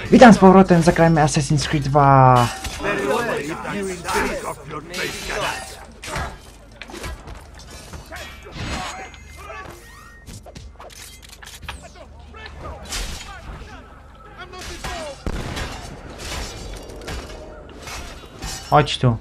Witam z powrotem, zagrajmy Assassin's Creed 2. Chodź tu.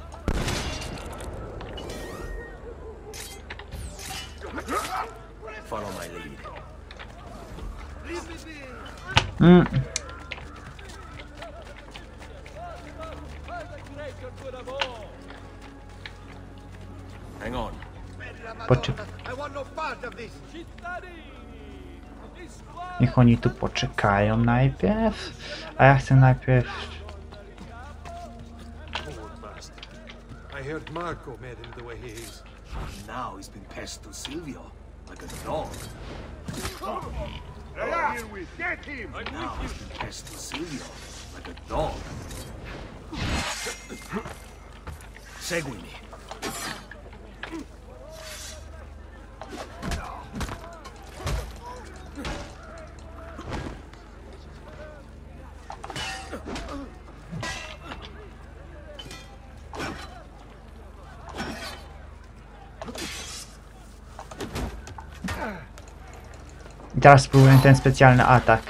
Hang on. Niech oni tu poczekają najpierw, a ja chcę najpierw... I heard Marco made him the way he is. Now he's been passed to Silvio, like a dog. Get him! Now he's been passed to Silvio, like a dog. Segui me. I teraz spróbuję ten specjalny atak.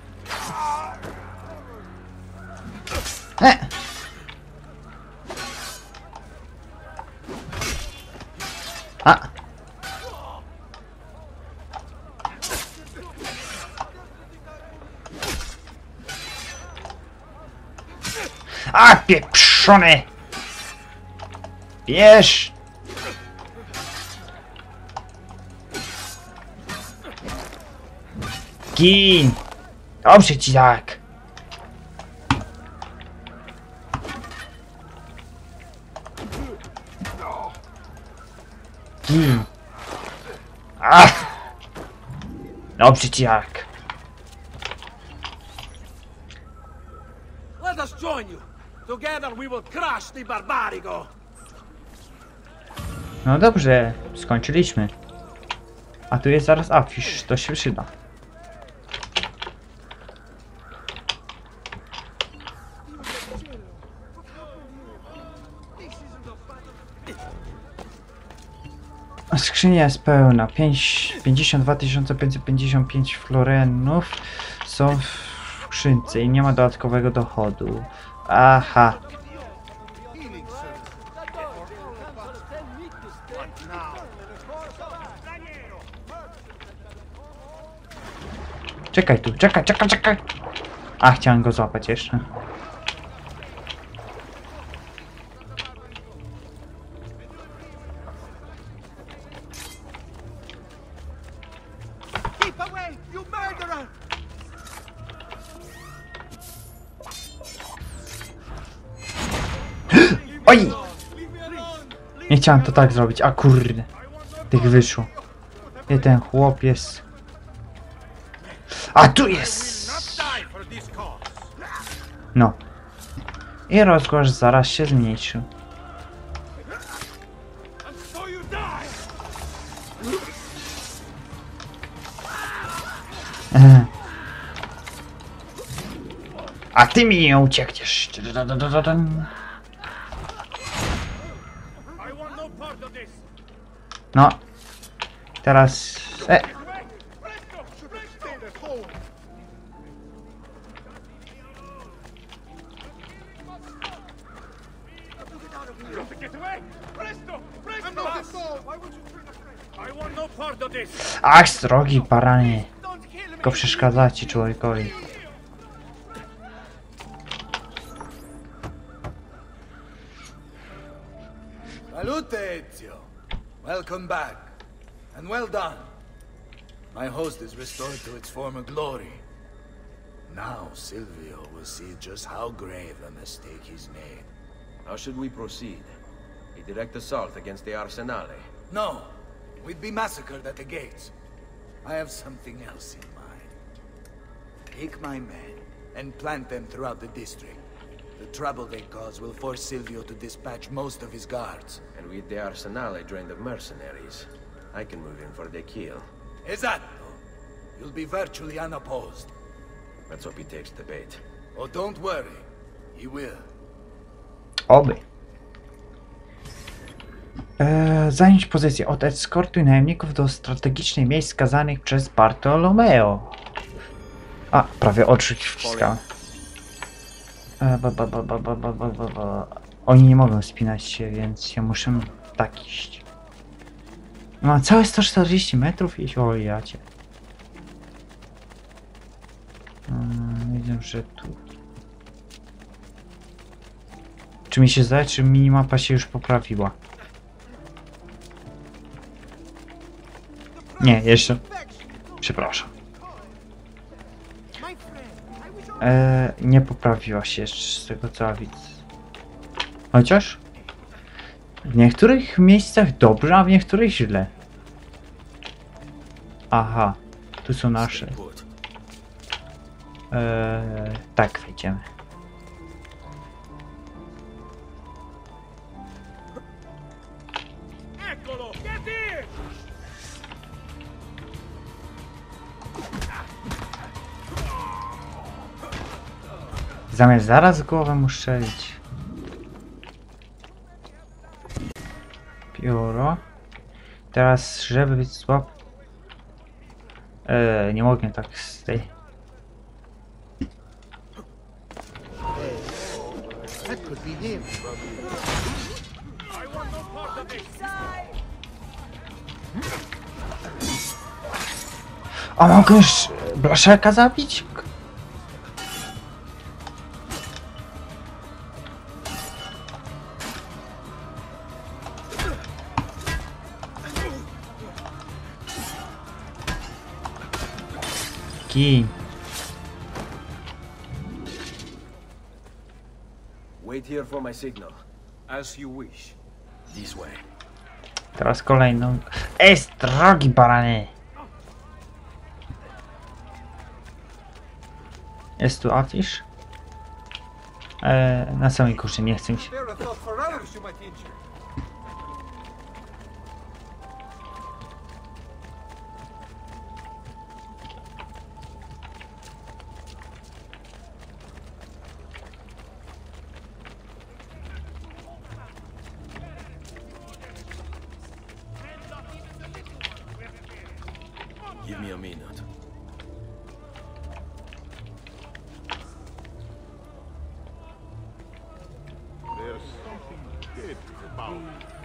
A! A, pieprzony! Bierz! Gin! Dobrze ci tak! Gin! Ach! Dobrze ci tak! Let us join you. Together we will crush the Barbarigo. No dobrze, skończyliśmy. A tu jest zaraz afisz, to się przyda. Skrzynia jest pełna. 52 555 florenów są w skrzynce i nie ma dodatkowego dochodu. Aha. Czekaj tu, czekaj. A, chciałem go złapać jeszcze. Oj! Nie chciałem to tak zrobić, a kurde. Tych wyszło. I ten chłop jest... A tu jest! No. I rozgłos zaraz się zmniejszył. A ty mi nie uciekniesz. No. Teraz... Ach, srogi baranie. Tylko przeszkadzacie człowiekowi. Salute, Ezio. Welcome back. And well done. My host is restored to its former glory. Now Silvio will see just how grave a mistake he's made. How should we proceed? A direct assault against the Arsenale. No, we'd be massacred at the gates. I have something else in mind. Take my men and plant them throughout the district. The trouble they cause will force Silvio to dispatch most of his guards. And with the Arsenale drained of mercenaries, I can move in for the kill. Esatto. You'll be virtually unopposed. Let's hope he takes the bait. Oh, don't worry. He will. Oby. Zająć pozycję. Od eskortuj najemników do strategicznych miejsc wskazanych przez Bartolomeo. A, prawie oczy wciskałem. Oni nie mogą spinać się, więc ja muszę tak iść. Mam całe 140 metrów iść, o jacie. Widzę, że tu... Czy mi się zdaje, czy minimapa się już poprawiła? Nie, jeszcze... Przepraszam. Nie poprawiła się jeszcze z tego co widzę. Chociaż... W niektórych miejscach dobrze, a w niektórych źle. Aha, tu są nasze. Tak, wejdziemy. Zamiast zaraz głowę mu strzelić. Pióro. Teraz, żeby być słab... nie mogę tak z tej... That could be him. A mogę już Blaszaka zabić? Kij. Wait here for my signal. As you wish. This way. Teraz kolejną... Jest drogi barany! Jest tu afisz? Na samej górze, nie chcę się. There, I thought for hours you might injure. Give me a minute. There's something dead about.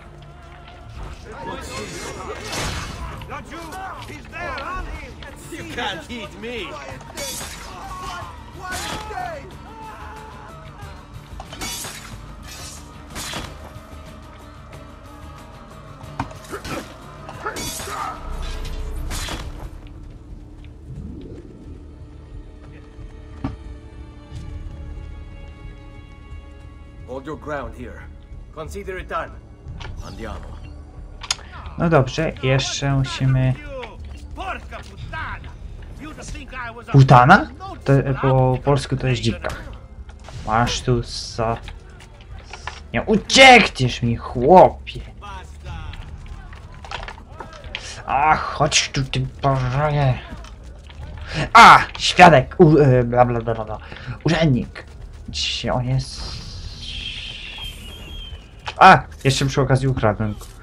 You can't hit me! Hold your ground here. Consider it done. Andiamo. No dobrze, jeszcze musimy... Putana? To, po polsku to jest dzika. Masz tu za... Nie uciekniesz mi, chłopie! A, chodź tu, ty boże! A! Świadek! Bla bla bla bla. Urzędnik! Gdzie on jest? A! Jeszcze przy okazji ukradłem go.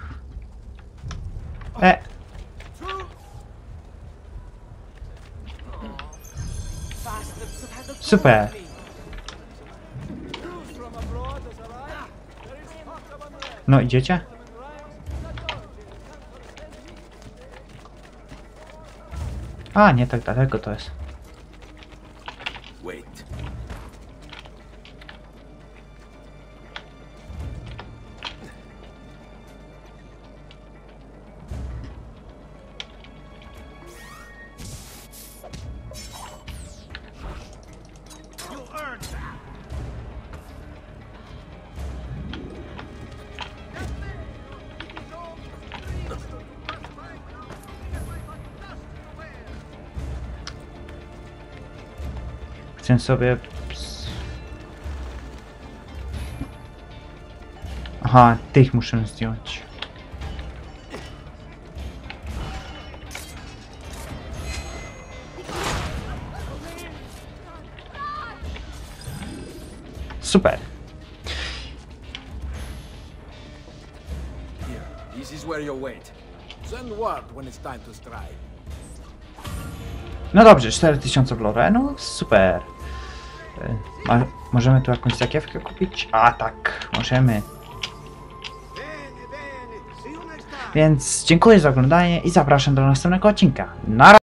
Super! No idziecie? A, nie tak daleko to jest. Wait. Chcę sobie... Aha, tych muszę zdjąć. Super. Here, this is where you'll wait. Send word when it's time to strike. No dobrze, 4000 w lore, no super. Możemy tu jakąś zakiewkę kupić? A tak, możemy. Więc dziękuję za oglądanie i zapraszam do następnego odcinka. Na razie.